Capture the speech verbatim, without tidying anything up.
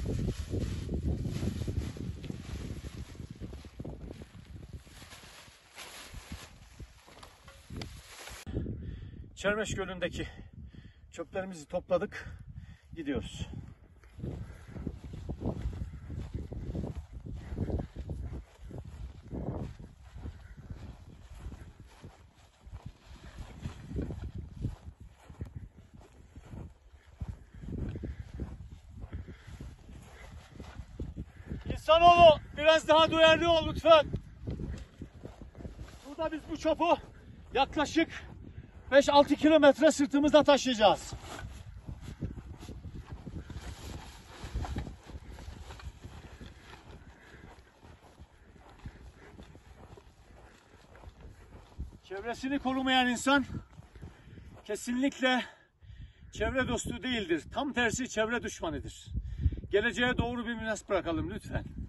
Çermeş Gölü'ndeki çöplerimizi topladık. Gidiyoruz. İnsanoğlu biraz daha duyarlı ol lütfen. Burada biz bu çöpü yaklaşık beş altı kilometre sırtımızda taşıyacağız. Çevresini korumayan insan kesinlikle çevre dostu değildir. Tam tersi çevre düşmanıdır. Geleceğe doğru bir miras bırakalım lütfen.